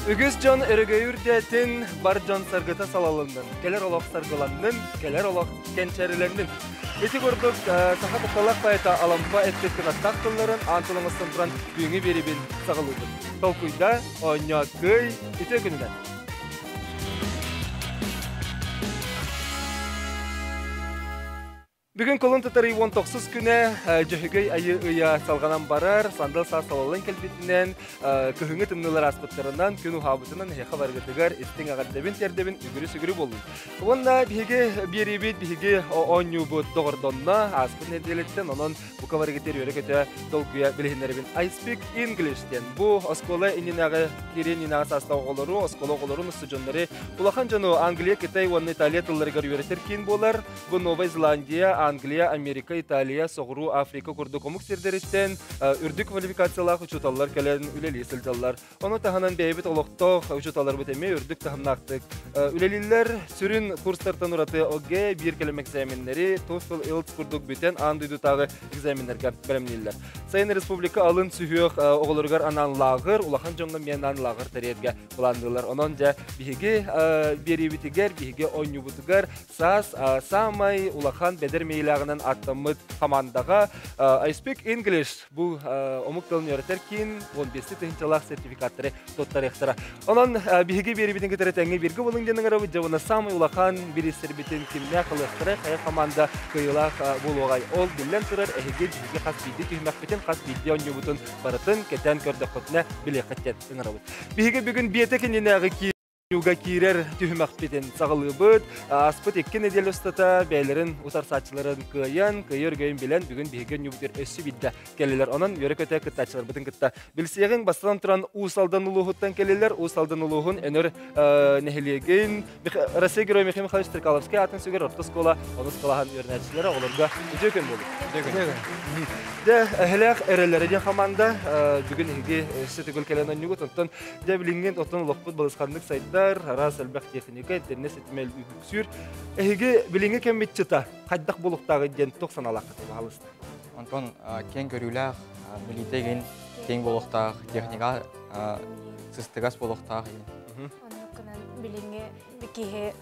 Үгіз жон өргөйір дәтін бар жон саргыта салалындын. Келер олақ саргыландын, келер олақ кенчәрілердің. Эти көрдік сақа тұқталақ байта алампа әттеткен аттақ тұлларын антылыңыстан тұран бүйіңі беребін сағылудын. Толкуйда оня күй үте күнінен. Бүгін колын тұтары 19 күні жөхігей айы ұя салғанан барар, сандал саа салалын кәлбетінен, күхіңі тымнылар аспыттарынан, күн ұхабытынан хеқа барғытығар, істің ағаддабын тердебін үгірі-сүгірі болу. Онда бігі беребет, бігі оңю бұд доғырдонна аспыт неделеттен, онын бұқа барғытер өрі көті долгуя білігінербін. I speak English'тен. Бұ оскола ининағы керен инағы састау қолыру, оскола қолыру мұсы жонлары. Бұлақан жону Англия, Китай, оны Италия тұлларығар өретер кейін болар. Бұ Новая Зеландия, Англия, Америка, Италия, Соғыру, Африка көрді комық сердереттен үрді квалификациялақ ұчуталар кәлерін үлелі сілдалар. Оны тағанан бәйбіт олықтық ұчуталар бітеме үрдік тағынақтық. Үлелілер сүрін курстартан ұраты оге бір кәлем экзаменлері, TOEFL, IELTS күрдік бүтен андыйды тағы экзаменлерге бәрімнелер. Сайын республика алын сүйіқ оғылырғар анан лағыр, улахан жоңғы мен ан лағыр тәрерге бұландылар. Онын жа бігі беребітігер, бігі ойнюбытығар, сас, самай, улахан бәдер мейлағынан аттамыд командаға I speak English бұл омық тылын өретер кейін 15 тыхынчалақ сертификаттары тоттар ектіра. Онын бігі беребітін кетері тәңе бергі болың денің арабы жауына самай улахан берестер бітін кеміне қылықтыры қай команда күйілақ болуғай. Ол білен тұрар әйге бігі қас бейді түймәк бітін қас бейді өңі бұтын барытын кетен көрді құтына біле қаттен арабы. Бігі бүгін беті кененағы ки Юга кирер түймәк бетін сағылы бұд, аспыт еккен едел ұстата бәйлерін ұтар сатчыларын күйір көйін білен бүгін бейген юбытыр өссі бидді келелер. Онын өрі көті күттачылар бұтын күтті. Білсеғін бастан тұран ұсалдан ұлығыттан келелер, ұсалдан ұлығын өнір нәхелеген. Россия Герой Михаил Михайлович Трикаловский атын сөгер орта скола, оны сколахан өрнәтшілері оларға үжекен болды. Әхіләқ әрелері команда бүгін еге сөтігіл келен өңі тұнттан дәбілінген оттан ұлықпыд балысқандық сайттар, арас әлбәқ техника, интернет сетімел үксүр. Әхіге біліңі кәмметчіта, қайдақ болуқтағы ден 90 алақы деп алысты. Онтон кен көріләқ, білітеген кен болуқтағы, техника сыстығас болуқтағы. Онықынан біліңі бекеге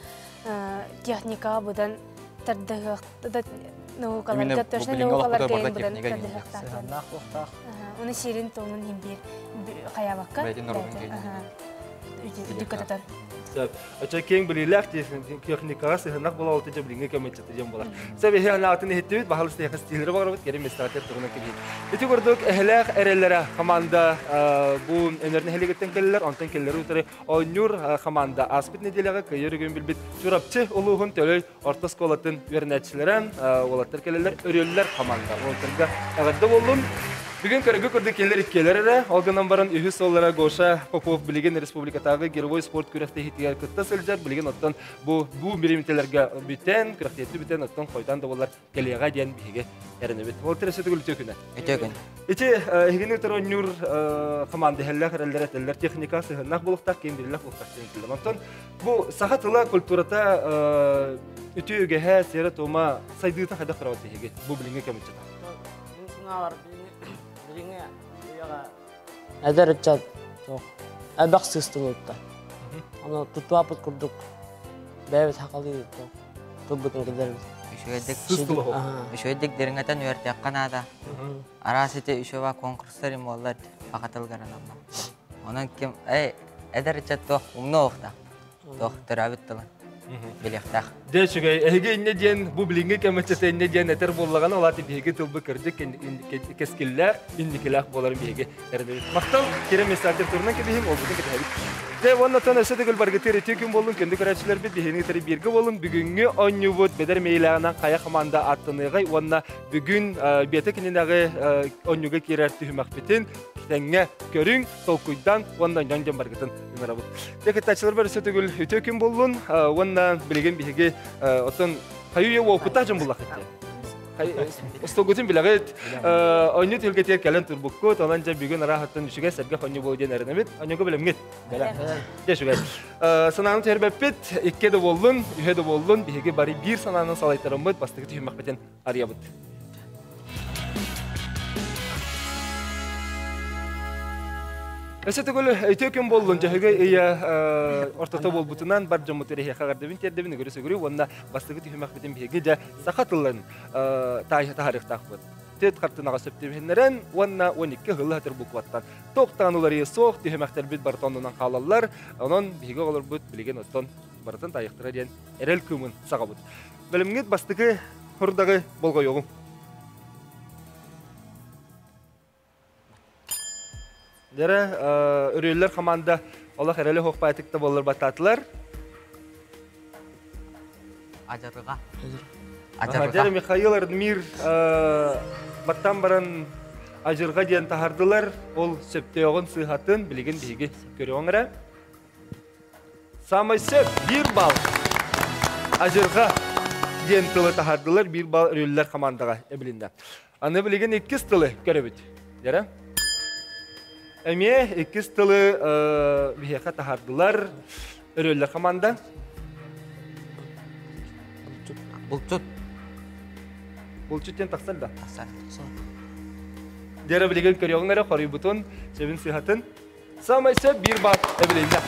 техника бұдан тәрдіғақты наукалар, точно наукалар кәйін бұдан тәрдіғақты. Оны шерін тоңын ембер қаябаққа. Бәйден ұрғын кәйін. Үдіккататан. Оча кең біліләқ техникаға сығынақ бола олты жа біліңе көмәтчеті жем болар. Сәбі ағатын ехеттебет, бағалысты яқы стилері бағыр бұд, керем местағатер тұрғына кебейін. Өті көрдік әхіләқ әрелері команда бұл өнерін әхілігеттен келілер, онтан келілері ұтары ойнур команда аспыт неделіға көйір өген білбет жүрапчы ұлығын төлі орта сколатын өрнәтшілерін олаттар келілер, өрелілер команда. Олтарға ағадды болуын. Бүгін көрігі көрді келер иккелері, олғынан барын үйі соллара Гоша Попов білеген республикатағы Герой спорт күректі хетігер күтті сөлжар, білеген оттан бұл меремителерге бүтен, күректеті бүтен оттан қойдан да олар келеға дейін бігі әріні бет. Ол тіресі түгіл төкіні? Өтегін. Эти егені тұры нүр команды әлләқ әрелер әтелер техника сығынақ болуқтақ, кейін бірілік болуқтақ дейін. Оттан бұл сағатылы культурата үті өгеге сері тома сайдығыта қайда құрауыты еге, бұл біліңе кәмітчета. Әдер әтчат, әбәқ сыстың өтті. Аны тұтуапыт күрдік, бәйбет хақалы еді, тұлбытын кедербіз. Үшөйдік деріңетен өрті қанада. Арасыты үшөва конкурстарым олар бақатылғаран алма. Онын кем, әдер әтчат тоқ, ұмны оқта. Тоқ, түрәбіт тұлын. Білектақ. Дәшігай, әйге инне ден, бұл біліңге кәмітчеті инне ден әтер болағаны олаты бейге тұлбы кірдік кәскілләр, иннекеләқ боларын бейге әрдері. Мақтал, керем местартер тұрынан кәбейім, ол бұдың кәтәбік. Дә, оннатан өсі түгіл барғы тері түйкін болын, көнді көрәтшілер бет бейгені тәрі бергі болын, бүгінгі ойны бұд бәдер мейлағынан қая команда аттыныға, онна бүгін беті кененағы ойнуға керер түйімақ бетін, тәңе көрің, толкуйдан, оннан жан барғытын үнарабыд. Дәкеттәтшілер бар өсі түгіл үтөкін болын, оннан білеген бейге отын қайуе оқыта жын бұлақ етті. Остогутин билagit оню tilgetер кален турбуккут онан жа бүгүн арахаттан үшүгө серге хоню болден эренебит онюго билемгит жешүгө санааны тербеппит икке де болдун үһө де болдун биге бари бир санааны салайтарымбыт бастыгы түймөкпетен арыябыт. Эсе түгел өтөкөн болдун жаһыга ия ортото болбутунан бар жомутере хагардыбын тердебин көрөсөгүрү онна бастыгы түймөк битен биге жа сахатылын тарихтакпыт. Тет картынага сөптебеннерен онна 12 хылы хатыр букваттан. Токтануулары соқ түймөктөр бит бар тоннунан калалар. Онон биге олор бут билген оттон бартын тайыктыра ден эрел күмүн сагабыт. Билимгет бастыгы хурдагы болгойогу. Дәре өрелләр команда Аллах әрәле хокпайтыкта болар бататлар. Ажарга. Дәре Михаил Радмир баттан баран ажырга дигән тахардылар. Ол сөптөгөн сыйхатын билеген биге көрөңөрә. Самый сөп 1 балл. Ажырга дигән тылы тахардылар 1 балл өрелләр командага эбилинде. Аны билеген 2 тылы көрөбүт. Дәре Әме 2 тылы бихеқа тахардылар өреллер команда. Булчуттен тақсан да. Дәрі білеген көріоңлары қорый бұтын, сөбін сыйхатын. Самай сөп 1 бат әбілейді.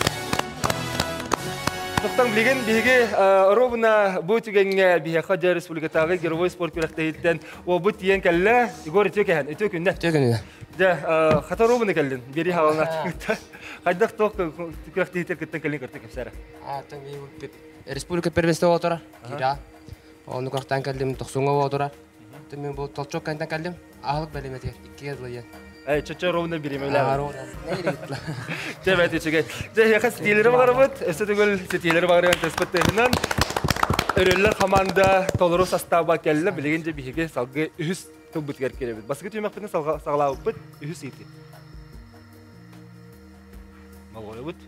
Тоқтан білеген біге ровна бұл түгенге бихеқа жа республикатағы геровой спорт көріқтейттен о бұт ен кәлі Игор өтөкән, өтөкүнді. Да, хатаробыны кәлден, бері хавалына түкітті. Қайдақ тоқ көріқтейтер күттен кәлін көрті кәпсәрі? Республика первенство отора, кира. Оны көрттен кәлдім, тоқсуңа отора. Мен бұл толчок кәнден кәлдім, ағылық бәлеметер, 2 езлы ен. Чача ровна беремелер. Жабайт үчіге. Жайқа стилері бағар бұд, өсі түгіл стилері бағарған теспеттігінен өрелер команда толыру состава кәлі білеген же бігеге салғы үхіс тыл бұтығар керебіт. Басығы түймек бітін сағылау бұд, үхіс еті. Малғойы бұд.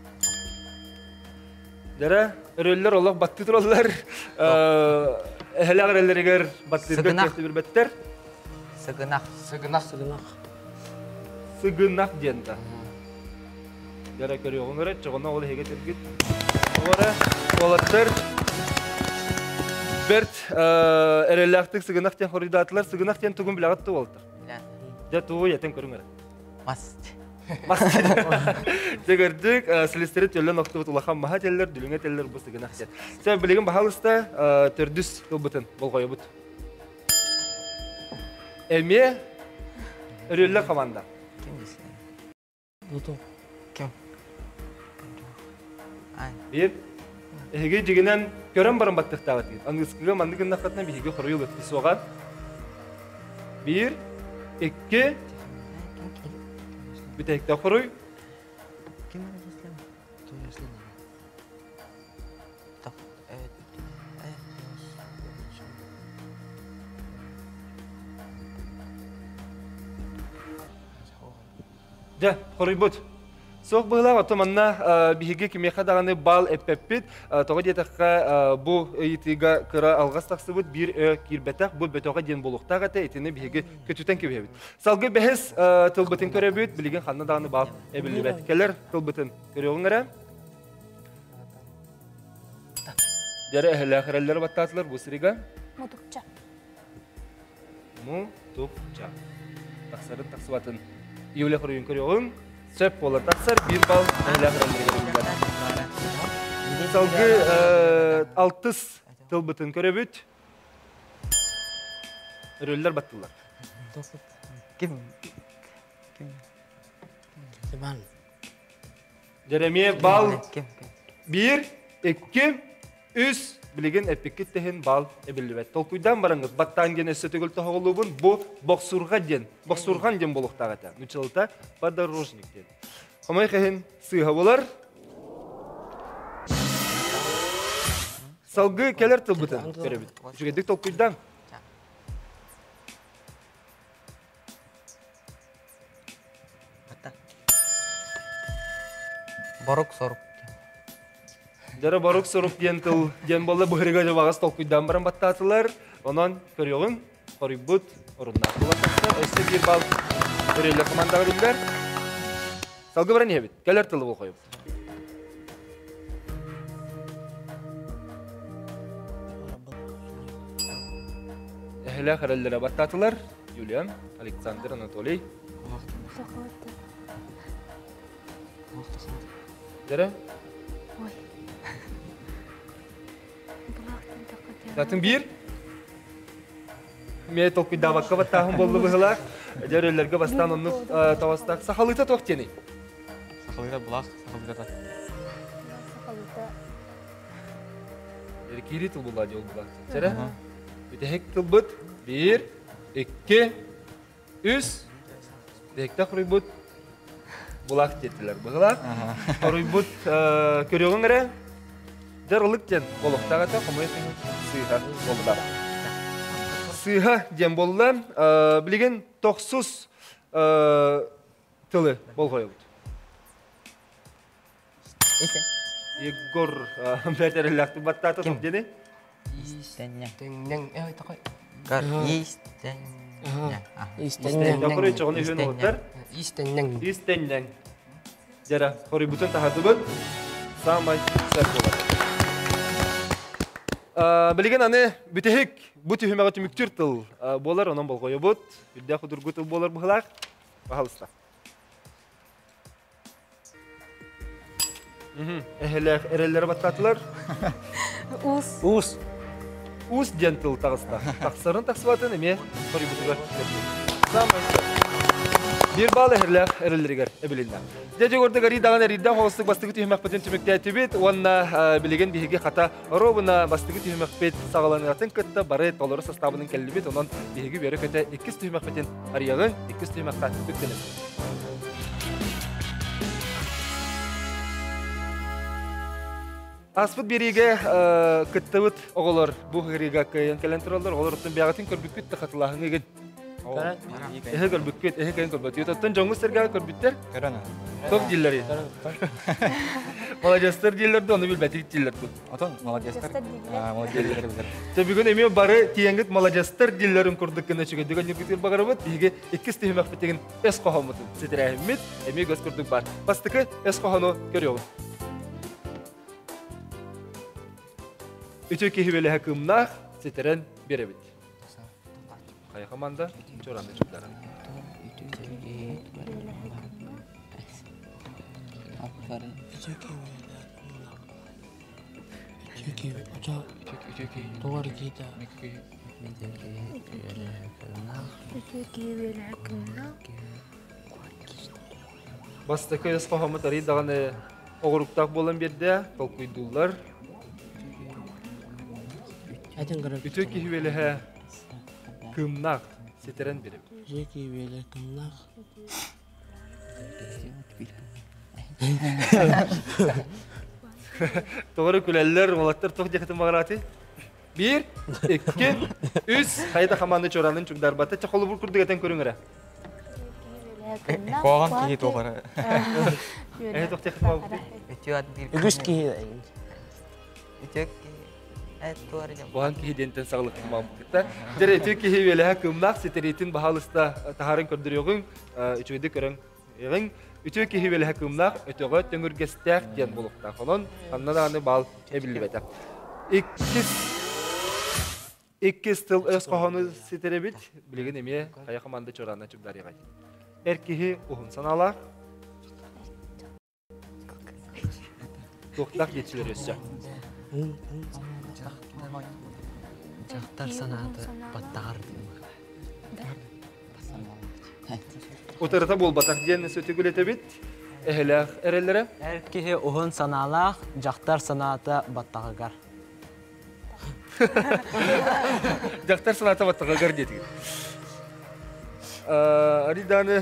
Дәрі өрелер олық батты тұралар. Әхілі ағырелерігер батты бір бәттер. Сыгынақ. Сыгынақ денді. Дәрі көрі оғын өрет, жоғына олы хеге тергет. Оғыры, олаттыр. Берт, әрелләқтік сыгынақ ден хоридатылар, сыгынақ ден түгін білағатты олдыр. Дә туғы ятен көрің өрет. Маст. Дегердік, сілістері төлін оқты бұт ұлақан маға телер, дүліңе телер бұл сыгынақ ден. Сәбі білеген бағалыста түрдіс тұлбытын бұл қойы бұт. Әме, өрелі команда. Бир, эге жигенен көрөн баран баттыктагы тиги. Аңгыскыга мандыгын нақатынан биге хоройыл өткісі оған. 1, 2, бітәйікті хорой. Да, хорой бұд. Соқ бұғылар отыманна бігеге кемеқа дағаны бал әппәппет. Тоға детаққа бұл етіға қыра алғас тақсы бұд, бір кирбәтақ бұл бөтоға ден болуқтақ әті етіні бігеге көтітен көбе бұд. Салғы бәхіз тылбытын көрі бұд, білеген қанна дағаны бал әбілі бәт. Кәлер тылбытын көрі оғын әрі. Дәрі әхілі әқірәлері баттатылар бұл сіріға. Мутукча. Мутукча. Тақсарын тақсы батын. Еулі құрыйын көрі оғын. Сөп болар тақсар, 1 бал әхілі әқірәлері көрі. Салғы 6 тылбытын көрі бұд. Өрелер баттылар. Жереме бал 1, 2, 3 білеген әппекет тәхін бал әбілі бәт. Толкуйдан барыңыз, баттан ген өсі түгілті хоғылуын бұл боқсурған ден болуқтағы та. Нүчіліта подорожник ден. Қамай қайын сыйға болар. Салғы кәлер тылбытын көребіт. Жүгедік толкуйдан. Борок сорук. Дәрі барук сорук ден тыл ден болы бұғырыға жабағыз толкуйдан баран баттатылар. Онан көріоғын қорыбыт орынна. Бұлаттақсар, өсті 1 бал өрелі командаға білдер. Салғы баран ебет, кәлер тылы бұл қойып. Әхілі қараллары баттатылар. Юлия, Александр, Анатолий. Жара? Ой. Булақтан тақы Затын бир. Мен толкуйда бакка баттахым болду быһылак. Жәрелерге бастан онны тавастак сахалыта тоқтені. Сахалыта булак, сахалыта. Кири тыл була жол була. Жара? Бүтек тыл бут. 1, 2, 3. Декта құрыйбут. Булак жеттілер быһылак. Құрыйбут көрөңін әрі. Жарылык жен болуқтағата құмайсың сыйға болудар. Сыйға жен болудар. Білеген 900 тылы бол қойылды. Егор бәртәріліқті баттаты тоқ дені? Истеннен. Теңнен, тақай. Гар истеннен. Истеннен. Дақыры чоғыны жөн оғыттар? Истеннен. Истеннен. Жара, қоры бұтын тағады бұд. Самай сәр болады. Білеген аны бүтехік бұты хүмәға түміктір тыл болар, онан бол қойы бұд. Үрдә құдырғы тыл болар бұғылақ. Бағалыста. Эхелер әрелері баттатылар. Ус. Ус ден тыл тағыста. Тақсарын тақсыватын әме қоры бұтыға. Самай сәр. Bir bağlı herler ebilirler. Dedi orada gari dağın eriden hoğustuk bastığı tüymek paten tümekte etibit. Onunla bilegen bir hege hata robuna bastığı tüymek pet sağlanatın kıtta barı tolları sastavının kellibit. Onun bir hege bir ökete 2 tüymek paten arayağın 2 tüymek tatlı bütünüm. Asfıt bir hege kıttıvıt oğulur. Bu hege kayın kelentirollar. Oğulur otun bir ağatın körbük bitti katılahın egen. Ehe körbükket, ehe kayın körbükket. Yotatın jongu sergâ körbüktер? Körana. Top dilleri. Malajastır dillerdi, onu bil betik dillerdi. Oton молодецтер. Молодецтер bizler. Tabi gün emi barı tiyengit malajastır dillerin kurduk kene çıkıyor. Dügan yürgütür bagarabıt, bihige 2 tüymek bitegin es kohamutun. Sitirahimit, emi göz kurduk bar. Bastıkı es kohanu görüyoruz. Üçü kihiveli hakımnağ, sitiren birebit. Kayıkamanda, çorandı çıktılar. Bastıkı es kohamut arayı dağını oğuruktak bolan bir de kalkuydular. Üçü kihiveli hakımnağ, sitiren birebit. Жеки великаннах. Doğru küleller, olatlar çok yakıtın bağıratı. 1, 2, 3. Hayda kamandı çoranın çok darbatı. Çakolu bul kurduk eten körüngere. Koğan kihi toğara. Çok yakıtın bağıratı. Ütü at bir. Ügüs ki. Ütü ki. Tuğar jam. Boğan ki hidenten sağlık mamukta. Jere Türkiye hiveli hakımnak siteritin bahalısta taharın kördürüyorun. Üçüydü körün. Ütü ki hiveli hakımnak ötüğü töngürgestek diyen bulukta. Onun anna da anı bal ebilli bete. İkiz tıl öz kohonu siterebit. Bilgin emeye kaya kamandı çoranına çubdar yağay. Erkihi uhun sanalar. Doktak geçilir özce. Жақтар санаты баттағар. Otarata bol batak diyen sötü gülete bit. Ehelak erellere. Әркеhe ұғын саналақ, жақтар санаты баттағығар. Jaktar sanata battaga gar dedi. Aridanı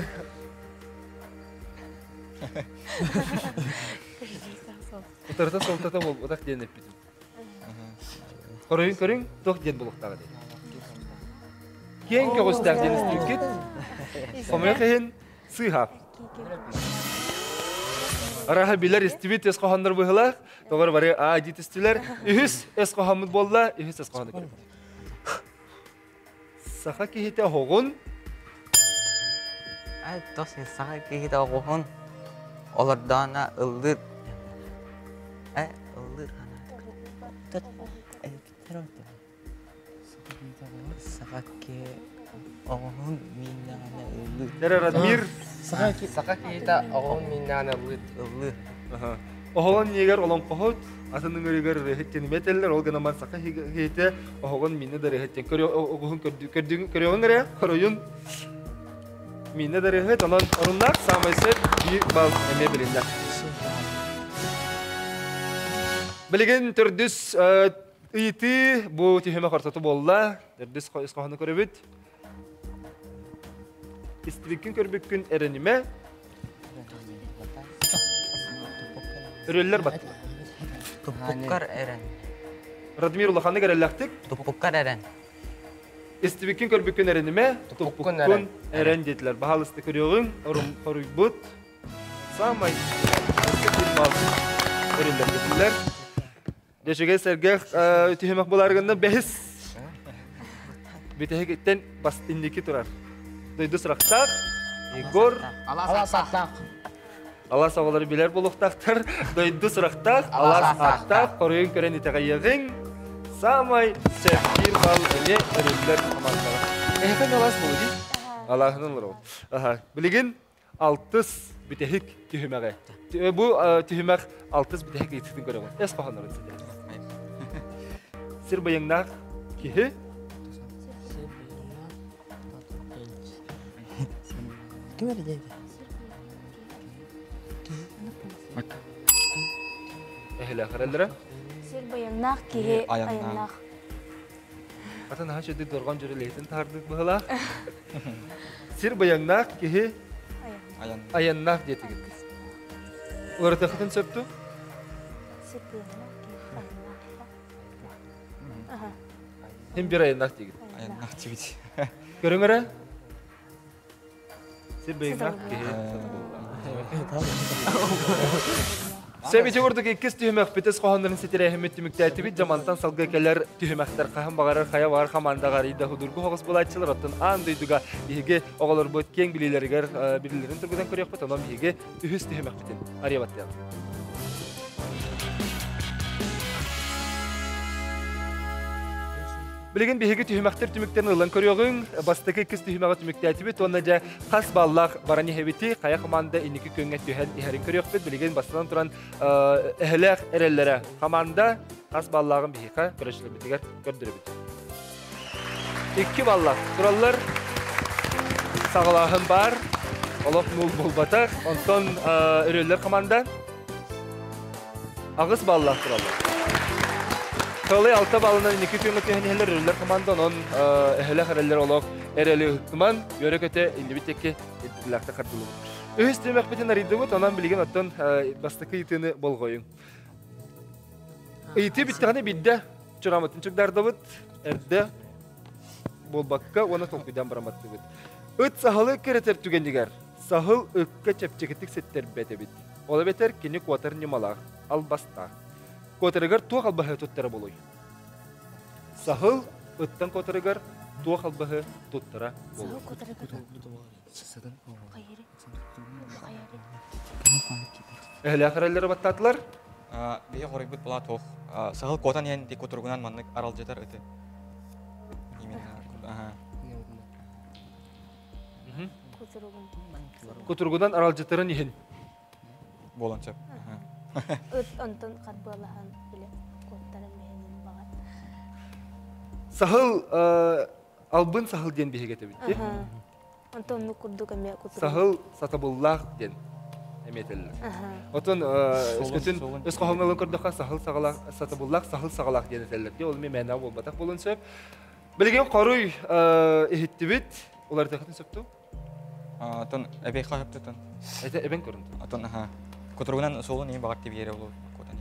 Otarata soltata bol batak diyen hep bizim. Koruyun, tok diyen buluktağı dedi. Kiyen ki göster diyen istükit. Komaya kehen sığha. Araha biler istivit es kohanlar bıhıla. Doğru var ya acit istiler. Ühüs es kohamut bolla, ühüs es kohanı görüp. Saha ki hite hoğun. Ay tosin saha ki hita oğun. Olardana ıldır. Ildır hana. Saha ki Оғын миннағана ылы. Дәрі Радмир. Сақа кейта оғын миннағына ұлыт. Ылы. Оғылын негер олон қоғыт, атының өрігер рехеттен метеллер, ол гынаман сақа хейте, оғылын минне да рехеттен. Көріғын ғыре, қоройын минне да рехет, онын орыннақ самайсет бір бал әме біліндер. Білген түрдіс ұйты бұл түйеме қортаты болла, түрдіс қоғаны көрібіт. Истібіккін көрбіккін әрініме, үрелер баттı. Туппуккар әрін. Радмир Улаханы кәрәлләқтік. Туппуккар әрін. Истібіккін көрбіккін әрініме, туппуккын әрін деділер. Бағалысты көріғын, ұрым қорый бұд. Самай. Өрелер деділер. Дешеге сәргеқ түйемек боларғында бәхіс. Бетеге кеттен бастыннекі тұрар. Дойды сұрақтақ. Егор. Аласаттақ. Алас оғылары білер болуқтақтар, дойды сұрақтақ, алас аттақ, қорыйын көрен етеғайығын, самай сәпкер бал әне өрелер амандары. Әйкен алас болу дейд? Алағының ұлыр ол. Білеген 6 бітехік түйімәғі. Бұл түйімәқ 6 бітехік етіктің көрі ғой. Әс қоғанларын сәдері. Сір байыңнақ кеғі? Кім әрі дейді? Әхілі ақыралдыра? Сер баяннақ кеге аяннақ. Атын аға шөдік дорған жүрі лейтін тардық бұғылақ. Сер баяңнақ кеге аяннақ детігін. Олар тақытын сөпті? Сер баяннақ кеге аяннақ. Хем бір аяннақ деген. Аяннақ тибет. Көріңірі? Сер баяңнақ кеге Сәбете ордық еккіз түйімәқ бітіс қоғандырын сетері әхімет түмікті бит жамантан салғы кәлер түйімәқтер қағым бағарар қая бағар қамандағар иді худурғы қоғыз болатшылар оттын аң дүйдіға бейге оғалар бұд кен білелерігер білелерін тұрғыдан көрек бұд, онан бейге үхіз түйімәқ бітін. Ария Білеген бейге түйімәқтер түміктерін ұлан көріғын, бастықы кіз түйімәға түмікті әтібет, онна жа қас баллақ бараны хәбеті, қая қаманда инікі көнгәт түйән ихәрін көріғ бет, білеген бастынан тұран әхіләқ әрелері қаманда қас баллағын бейға көрішілі бітігер көрдірі бет. 2 баллақ тұралар сағылағын бар, олық мұл болбатақ, онтон өрелер қаманда ағыз баллақ тұралар. Калай 6 балынан 2 күнгөт әһәлләр рөлләр команда онон әһәлләр хәрәлләр олог әрәле хытман йөрәкәтә индивидтәккә иттиләктә кардылы. Өстемәк битен аридыбыт анан билген аттан бастыкы итене болгойын. Ите биттәне биддә чурамытын чыгдардыбыт әрдә болбакка оны топыдан бараматтыбыт. Ыт сахалы керетер түгендигәр. Сахыл ыкка чәпчекетик сеттер бетебит. Ола бетер кине квотер немалак албаста. Котырыгар туақ албаһы туттары болой. Сахыл ыттан котырыгар туақ албаһы туттара болой. Сахыл котырыгар. Әхілі ақырайлары баттатылар? Бейе қорай бұд бұла тоқ. Сағыл котан ен дек отырғынан маннық арал жетар өті. Котырғынан арал жетарын ehen. Болан сөп. Өт онтон қатбылахан біле коттарын бейінен бағат. Сахыл албын сахыл ден бейгеті бітті. Онтон ну күрді көме котырғы. Сахыл сатабыллақ ден әметелі. Отын өз қоғыңылын көрдіға сахыл сатабыллақ, сахыл сағалақ ден әтелерде. Ол мен мәна болбатақ болын сөп. Білген қоруй ехетті біт, олар тәқетін сөпту? Отын әбей қағып тұтын. Әбен көрінді. Отын Котругунан солон ең бағар тебере олу котан.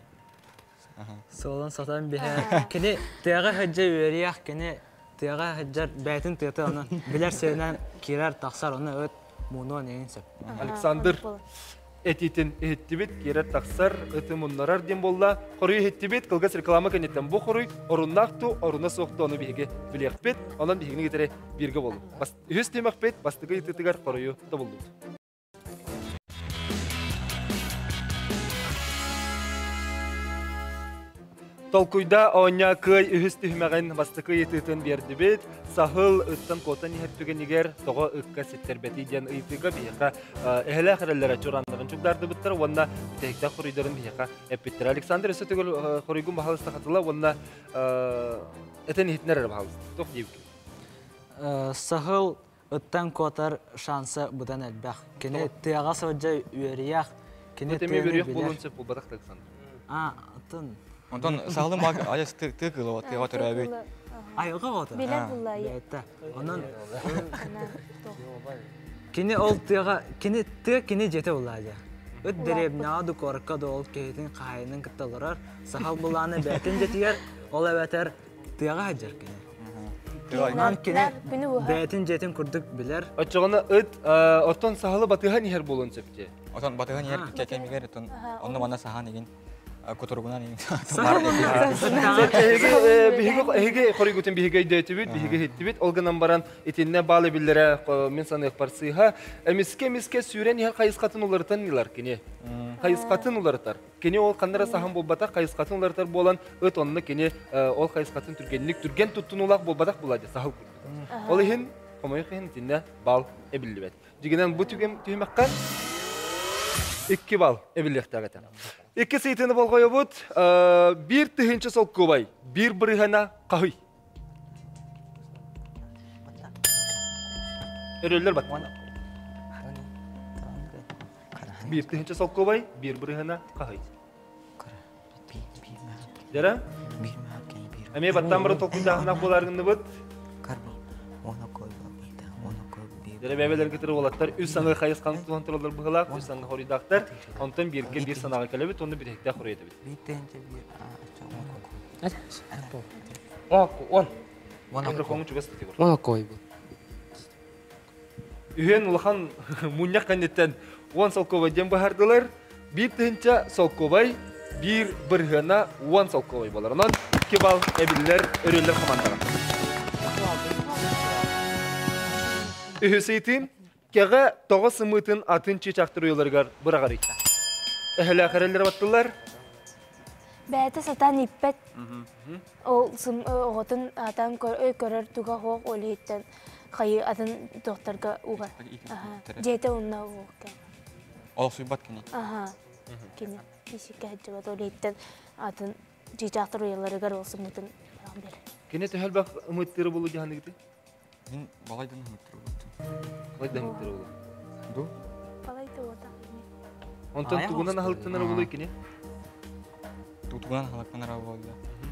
Солон сатан бихе. Кені тыяға хәджа өрияқ, кені тыяға хәджар бәйтін тыйты онын білер сөйінен керер тақсар оны өт мұнуан еңін сөп. Александр этитин эһиттибит керер тақсар өті мұннарар дем болла. Қорүй эһиттибит қылғас реклама кәнеттен бұ қорүй орыннақту, орынна соқты оны бейге білеқ бет, онан бейгіні кетері бірге болу. Үз темақ бет, бастығы етітігер қоройы табылды. Толкуйда оня кый үхіс түймәген бастықы етітін берді бет, сахыл үттен котан ехеттіген егер тоға үкка сеттербеті ден үйтіға бейіға әхілі әқірелері чорандығын жүгдарды бұттыр, онна тәйікті құрыйдарын бейіға әппеттір. Александр өсі түгіл құрыйгын бағалысты қатыла, онна әтен ехетінер әрі бағалысты. Тоқ дейбікі. Сахыл үттен котар шансы бұдан әлбәқ. Кені тыяға сауджа үйерияқ, кені Өтеме тыяны берек білер. болуынсы бұл бадақ Александр. Атын. Онтон сағылым аяс тыгылы от теға түрі әбейт. Айығы ғоты? Билер булла я. Бәйтті. Онын Ана тох. кені ол тыяға, кені жете ұлады. Өт деребіне ады корыққа да ол кейтін қайының кітталырар. Сахал бұланы бәтін жетігер, ол әбәтер тыяға әджер кені. Онан кені бәтін жетін күрдік білер. Отчығына үт, оттон сағылы батыға нехер болуынсы бітте. Отон батыған ер кәкемегер, онны мана саған еген көтіргінан еген. Биһиге хоригутен биһиге дөтүбүт, биһиге хиттибит. Олганан баран итинне балы биллере мен санык парсыга. Миске сүрен яр кайыскатын улартан нилар кене. Кайыскатын улартар. Кене ол кандара сахан болбата кайыскатын улартар болан өт онны кене ол кайыскатын түрген туттунулак болбатак булады сахал. Ол ихин комойхин тинне бал эбиллибет. Дигенен бу түгем түймәккан 2 бал эбиллектагата. 2 сейтini болғойы бұд, бір түхінші сол көбай, бір бірігіна қағый. Өрелер бат. Бір түхінші сол көбай, бір бірігіна қағый. Дәрі? Әме баттан бұрын толқындағынақ боларғынды бұд. Дәрі бәбелер кетірі олаттар, үз саңғы қайыз қанықтығын тұралар бұғылақ, үз саңғы хоридақтар, онтан берген бір санаға кәлебет, онды бір хектар хоры етебет. Микрофонын чүгесті тегір. Мана қой бұл. Үйен ұлақан мұнияқ қанеттен 10 солковай дем бағардылар, бір түхінші солковай, бір бірғана 10 солковай болар. Онан 2 бал әбілілер, өрелер командаға. Үхісейтін, кеға тоғы сымытын атын чечақтыр ойыларғар бұрағар ек. Әхілі ақарелер баттылар? Бәйті сатан иппет. Ол сым оғытын атан көрір туға хоқ олы еттен қайы атын тоқтарға уға. Жейті онына оғы кән. Ол сұйбат кене. Кені кешікке әджі бат олы еттен атын чечақтыр ойыларғар ол сымытын бер. Кене төхәл бақ ұмыттыры болу жағаны кеті? Мен балайдан ұмыттыры болды. Қалайда ұмыттыры болу? Ду? Балайды ота. Онтан тұғынан ағылттанары болу кене? Тұғынан қалақтанары болды.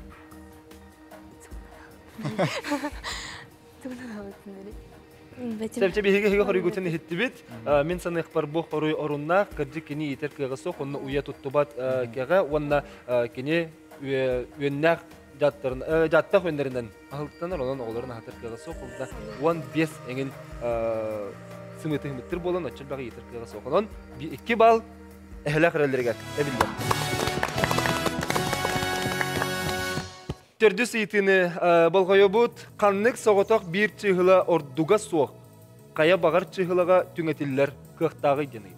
Тұғынан ағылттанары. Сәбче бейге қоры көтені хетті бет. Мен саны ұқпар бұқ орой орынна қырджы кені етер кеға соқ, онны ұя тұттыбат кеға, онна кені өйіннәқ жаттақ өндерінен ағылттанар, онын оғыларын ағытыр кеға соқ, онда 15 әңіл сымыты хымыттыр болын, өтчіл бағы етер кеға соқ. Онын 2 бал әхілі қырелдерге әбілдер. Төрді сейтіні болғайы бұд, қаннық соғытақ бір чығыла ордуға соқ, қая бағар чығылаға түңетілілер қықтағы денейді.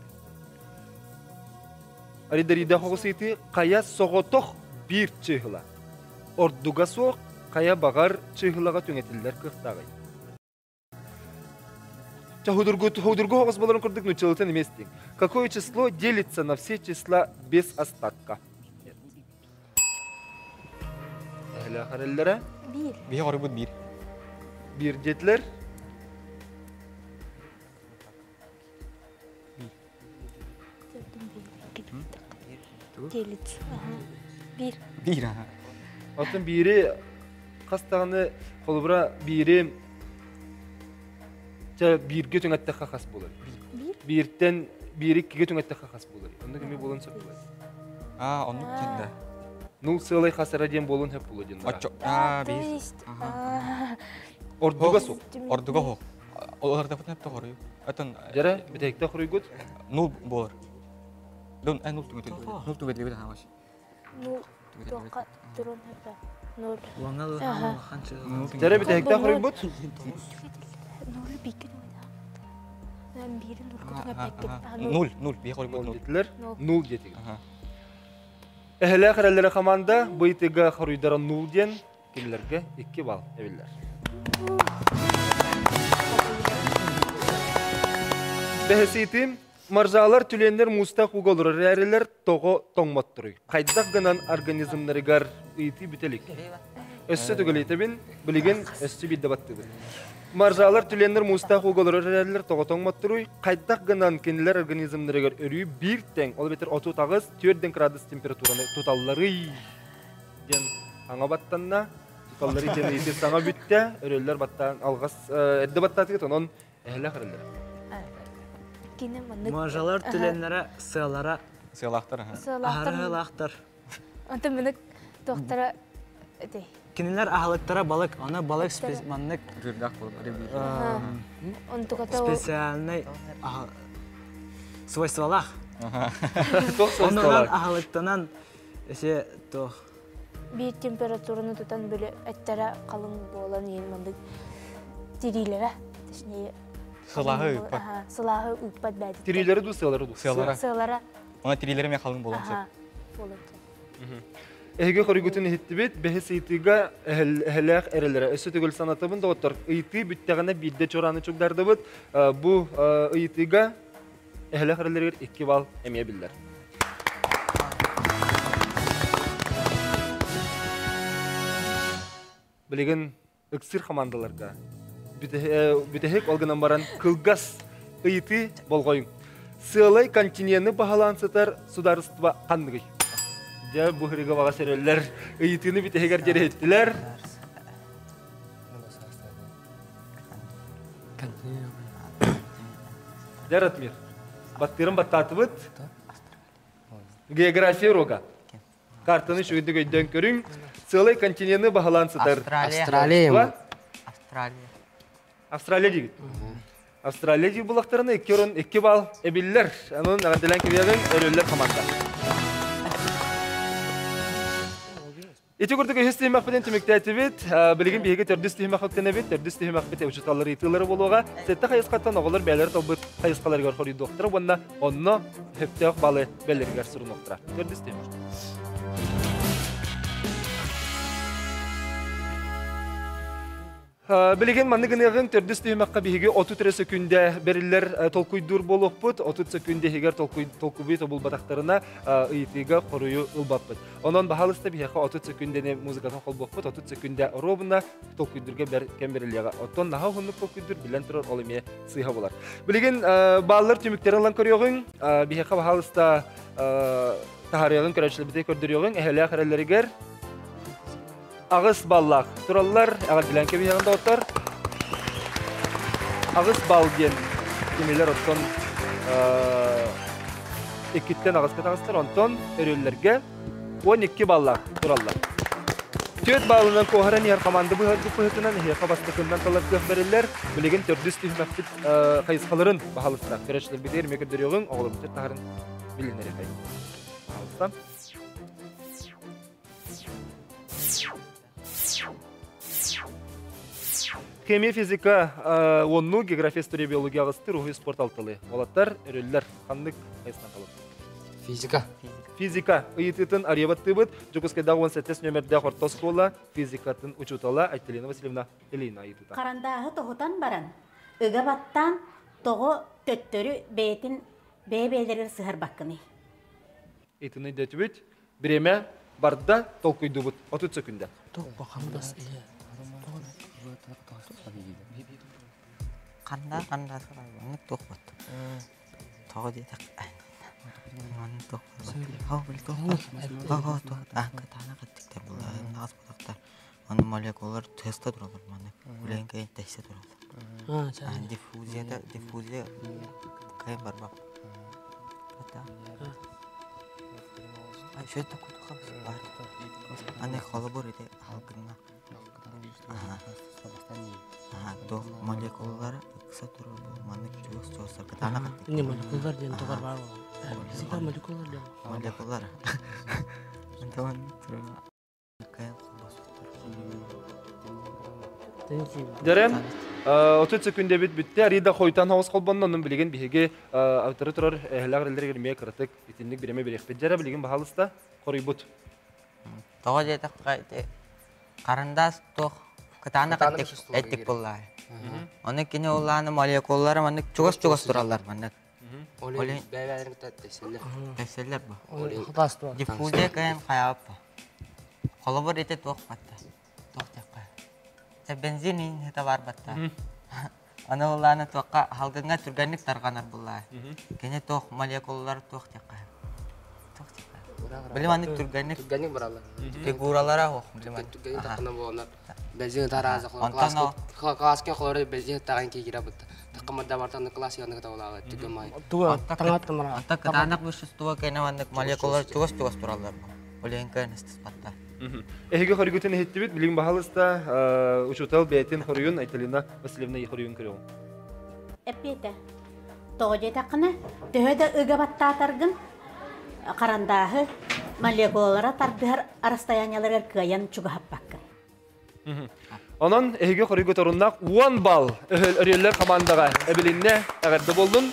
Аридарида қоғы сейті, қая соғытақ бір чығыла, ордуға соқ, қая бағар чығылаға түңетілілер қықтағы. Худургу қоғыз боларын күрдік нүчелітін еместің. Какое число делится на все числа без остатка? Әхілі ақарелері? Бейе қоры бұд бір. Bir жетілер? Делить. Bir. Bir. Атын бири қастағыны қолыбыра бири бірге түңәттіққа қас болар. Бірттен бири кеге түңәттіққа қас болар. Онда кеме болын сөп болар. Оны кенді. Нул сылай қасыра ден болын хөп болар ден. Bir. Ордуға соқ. Ордуға хоқ. Оларда бұтын әпті қоры. Жара, бітәйікті құры көт? Нул болар. Нул түгетілі беді хамаш. Ну, тоқа тұрын хөпі. Нөл. Оңал қаншы. Жара, бітәйікті құры көт? Нөлі бейкен ойда. Мен бірін нөл көтіңе бәккен. Нул. Бейе қоры бұд нул. Жетілер? Нул жетігі. Эхле хәрәлләре команда быйтыга хоруйдара 0 ден, килләргә 2 балл әбилләр. Бәхәситим маржалар түленнәр мустак уголыр рәрләр того тоңмат турый. Кайдак гынан организмнарыгар ити бителик. Өссө түгелетебин билген өссө бидде баттыбы. Маржалар түленнәр мустак уголыр рәрләр того тоңмат турый. Кайдак гынан кенләр организмнарыгар өрү бир тең, ол бетер 39-4 градус температураны туталлары ден аңа баттанна туталлары ден ити саңа бүттә, өрөлләр баттан алгас эдде баттатыгы тонон эхле хәрәлләр. Мажалар түленнәре сыялара Сыйлақтар. ахарылақтар. Онта минек доктора эти. Кинилер ахалыктара балык, аны балык специальный Жүрдақ болып. Онтуката специальный свойстволах. Тох Онан составлар. ахалыктанан эше то бир температураны тутан бөлө әттәре калың болан ен мындык тирилере. Точнее Сылағы үппат. Сылағы үппат бәді. Тириләре ду сыялары ду. Сыялары. Сылара. Ona tirilerime kalın bolamsın. Болады. Эге хоригутун хиттибет бехеситига эхлэх эрелере өсө түгел санатыбын доктор ыйты бүттәгәнә бидде чораны чугдардыбыт бу ыйтыга эхлэх эрелерге 2 балл эмия билләр. Билеген ыксыр командаларга бүтәһек алгынан баран кылгас ыйты болгойын. Сылай континентны баһалансытар сударство кандыгы. Я бу хрига бага сереллер ыйтыны бүтәһегәр җәрәттеләр. Яратмир. Баттырым баттатыбыт. География рога. Картаны шуйды көйдән көрүң. Сылай континентны баһалансытар. Австралия. Австралия дигит. Австралия ди булактарына 2 балл эбиллер. Анын агадылан кебеген өрөллөр команда. Эти көрдөгө хестей макбетен темектәтибет, билген биһиге төрдүстү макбетенебет, төрдүстү макбете учуталлары итылары болуга, сетте кайыскаттан оголор бәлер тобут кайыскаларга хорый доктор, бунда онно хептек балы бәлергә сурноктра. Төрдүстү. Билеген манныгынығын төрдүстү макка биһиге 30 секундә бериллер толкуйдур болуппут, 30 секундә хигер толкубый тобул батактарына ыйтыга хорую ылбаппыт. Онон баһалыста биһиге 30 секундәне музыкатын холбоппут, 30 секундә ровна толкуйдурга кем бериллега. Оттон наһа хунук толкуйдур билен турар олыме сыйха булар. Билеген баллар түмүктерин лан көрөгүн, биһиге баһалыста тахарыгын көрөчлөбүтө көрдүрөгүн, эхле хәрәлләргә Ağız ballak. Turallar ağır bilen kebi yanında otur. Ağız bal diyen kimiler otton ekitten ağız katağızdır. Onton örüllerge 12 ballak turallar. Tüyet bağlınan koharan yer kamandı bu hıtınan hiyaka bastıkından talar göfberirler. Bilegen tördüz tühmektit kayıskaların bahalısına. Köreçler bilir mekir dörüyorun oğlum tüyet taharın bilinleri kayın. Ağızdan. Химия, физика, онну, география, история, биология, агысты, рухи, спорт алтылы. Олаттар, өрөллер, қандық, қайсынан қалып. Физика. Физика. Ыйытытын арьябаттыбыт, Жокускайда 17 нөмерде қорта школа, физикатын учутала, Айтелина Васильевна Элина ыйытыта. Қарандағы тоғытан баран. Үгі баттан тоғы төттөрі бейтін бей-бейлерер сығыр баққыны. Ыйтыны дөтібіт, біреме барда толкуйдыбыт, 30 секунда. Kanda banyak tuh buat. Tahu dia tak. Mana tuh? Oh beli tuh. Oh tuh. Angkat anak ketik terbulan. Nas putakta. Mana molekuler testa dulu mana. Ulang kayak testa dulu. Difusi kayak berbab. Kata. Şöyle takut kapısı var. Anne kolabor itu hal kena. Tuh molekuler kısa durur mana cuos ketana kan. Ini molekuler dan tukar baru. Sih molekuler dan. Molekuler. Teman terus kayak Jaren, 30 секунде бит битте. Арида хойтан хавыз колбоннан onun билеген биһиге автор турар эхлагерлер гермия кратык итинник биреме берекпет жара билеген бахалыста корыйбут. Того жете кайты. Карандас тох кытана каттык эттик буллар. Оны кине улланы молекулалары маны чугас туралар маны. Олен бәбәләрен тәтсәләр. Тәселләр бу. Хатаста. Диффузия кайын каяп. Колобор ите тох батта. Тох текка. Те бензин это бар батта. Аны улланы тохка халгынга түргәнлек тарганар буллар. Кине тох молекулалар тох текка. Тох текка. Билем аны түргәнлек Гәнек баралар. фигуралара хох билем. Түгән тақына болар. Бензин таразы Антон класске хлорид бензин тагын кигирә бит. Тақымда бартан класс янында тавлага түгәмай. Туга таңат мара. Ата кытанак вещество кеневаннык молекулалар чугас туралар. Олен кайын стаспатта. Эһиге хоригутен хеттибит билеген бахалыста учутал бетин хорюн Айталина Васильевна хорюн кирәү. Эппете. Тоге тақына төһөдө ыгабаттатаргын карандагы молекулалара тардыгар расстоянияларга кыян чугахаппакка. Онон эһиге хоригуторуннак 1 балл өреллер командага эбилинне агарды болдун.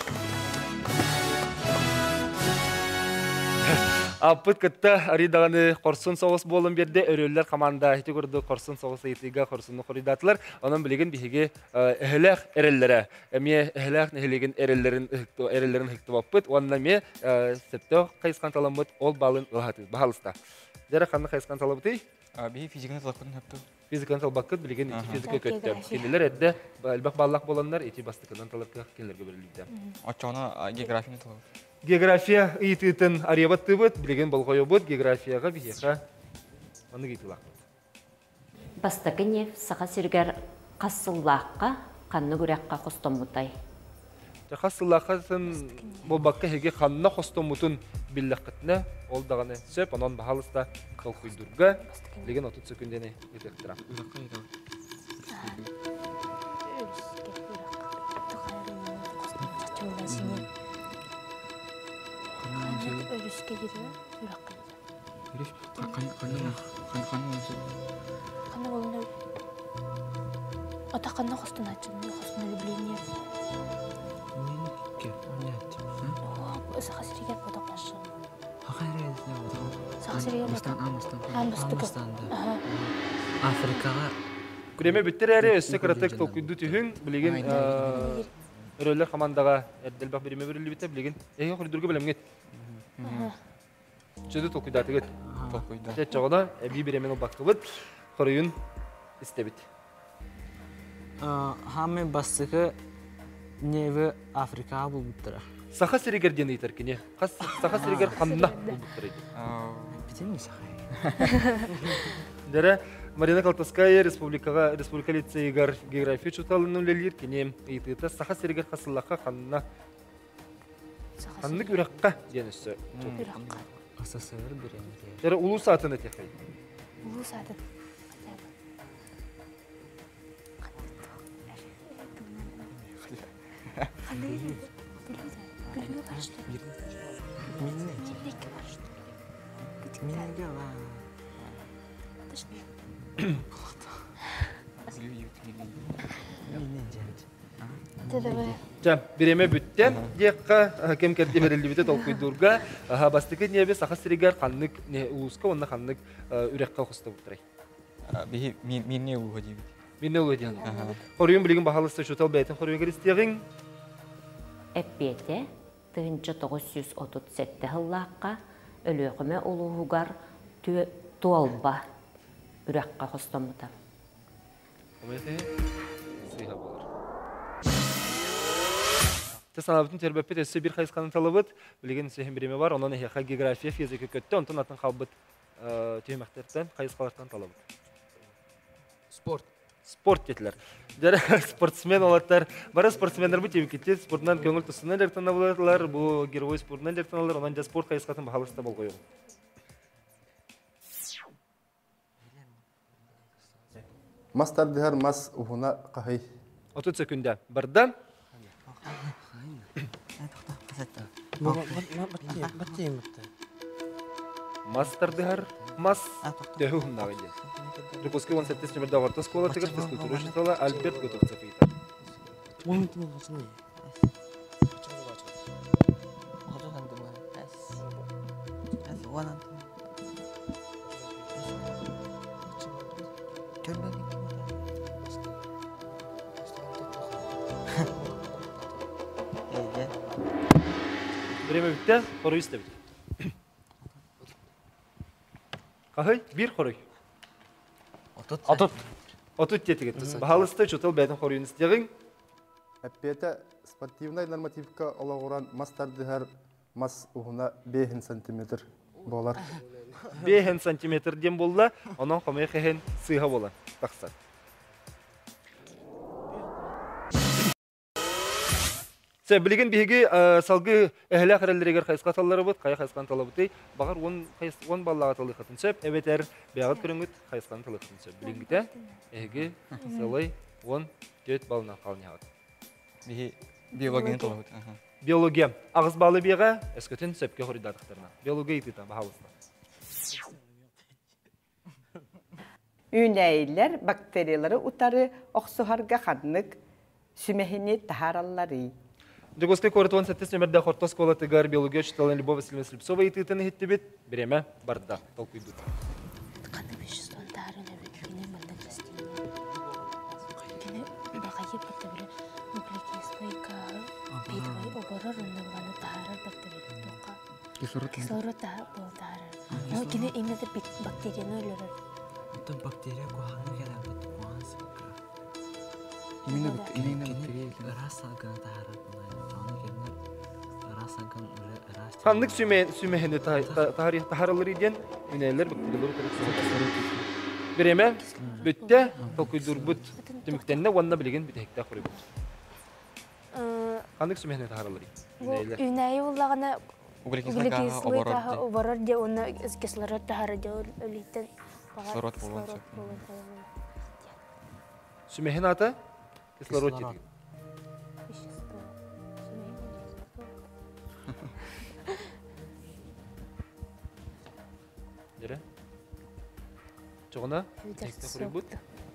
Апыт кытта аридаганы корсун соғыс болын берде өреллер команда хити көрдү корсун соғысы итига корсунну хоридатылар. Онон билеген биһиге эхлех эреллере. Эме эхлех нехлеген эреллерин хиктыбаппыт. Онна ме септо кайскан таламбыт ол балын ылхаты бахалыста. Жара ханны кайскан талабыты? Бии физиканы талапкын хөптү. Физиканы талбаккыт билеген физика көттө. Кинилер эдде албак баллак болоннар эти бастыкынан талапка кинилерге берилди. Очоно географияны талап. География ититен аребат тыбыт, билеген болгойобут, географияга бихеха аны гитилак. Бастакыне саха сиргер кассыллакка, канны гүрәккә хостомутай. Хасыллакасын болбакка хеге ханна хостомутун биллакытны, ол даганы сөп, анан бахалыста калкуйдурга, билеген 30 секундене етектира. Өрүскө кирүү, үрөккө. Кана болду. Атаканна хостун ачын, хостун любление. Сахасирге подоклашы. Сахасирге Африкага Күреме биттер өссө кратык толкуйду түһүн, билеген өрөлөр командага эрделбак биреме берилди бите, билеген эге коридорго белемгет. Чөдө толкуйдатыгыт. Толкуйда. Те чогона би биремен баккыбыт, корuyun истебит. Хаме басыгы неве Африкага булуптара. Саха сиригер дени теркине. Саха сиригер ханна булуптара. Битен сахай. Дәре Марина Калтаская республика лицейгар география чуталының лелер кинем итыта саха сиригер хасыллакка ханна. Ханны үрәккә денесе. СССР биреме. Дәре улуу саатына текай. Улуу саатын. Жа, биреме бүттен, декка кем керде берилди бите толкуйдурга, бастыкы небе саха сиригер ханнык не улуска, онна ханнык үрәккә хоста бутрай. Бии минне уу дибит. Минне улу дигән. Хорыйын билеген бахалыста шутал бәйтен хорыйын кристиягын. Эппете 1937 хыллакка өлөкөмө улуугар туалба үрәккә хостомута. Сыйга булар. Тесанабытын тербеппет өссө бир хайсканын талабыт, билеген сөйін биреме бар, онан эхеха география, физика көтті, онтан атын қалбыт түймәктерден хайскалардан талабыт. Спорт детилер. Дәрі спортсмен олаттар, бары спортсмендер бұ тевікетте, спортынан көңіл тұсынан дәртін абыларлар, бұл герой спортынан дәртін алар, онан жа спорт хайскатын бағалыста бол қойыл. Мастардыгар мас ухуна қағай. 30 секунда. Барда. Мастардыгар мас тәху хунна гайде. Репуски 17 номерда варта школа тегер физкультура школа Альберт Готовцев. Momentin olmasın. Время bitti, koruyu da bitti. Kahıy, bir koruy. Отут тетигет. Бахалысты чутыл бәтін корuyun істеген. Әппеті спортивный нормативка олағыран мастардығар мас ұғына 5 сантиметр болар. 5 сантиметр дем болды, оның қомай қайын сыйға болан. Тақсат. Білген бейге салғы әхілі ақырелдерегер қайысқа талары бұд, қай қайысқан талы бұд. Бағар 10 баллаға талы қатын сөп, әбетер бәғат көріңгіт қайысқан талы қатын сөп. Білінгіте әйге салай 14 балына қалын яғат. Биологияны талы бұд. Биология. Ағыз балы беға әскөтін сөпке қоридадықтарына. Биология етіта бағалысына. Үнәйлер бактериялары утары оқсуғарға қаннық сүмәхіне тахаралары. Дегоске коротван сәттес нөмірді қортос колатыгар биология чыталын Любова Васильевна Слепцова етітіні хеттебет, береме барда толку идут. Қаны 500 тарын әбет, кені мөлдің кәстейін. Кені бағайы бітті білі нуклеокислойка бейтвай оборор үнді бұланы тағарар бактериялы тоққа. Кислород тағарар. Кені имеді бактерияны өлірір. Это бактерия куханы келем бит кухансы. Именно бактерия. Раз алган тахарат булай. Аны келмер. Раз алган раз. Қандық сүмәхені тахаралыр еден, үнәйлер бактериялары көріп береме бүтті толку идур бұд түміктеніне онына білеген бітекті қоры бұд. Қандық сүмәхені тахаралыр еден. Үнәйі олағына углекислойка оборор де оны кислород тахары де өлейтін. Кислород болуын сөп. Сүмәхен аты кислород жетіген. Жері? Жоғына? Текті құры бұд?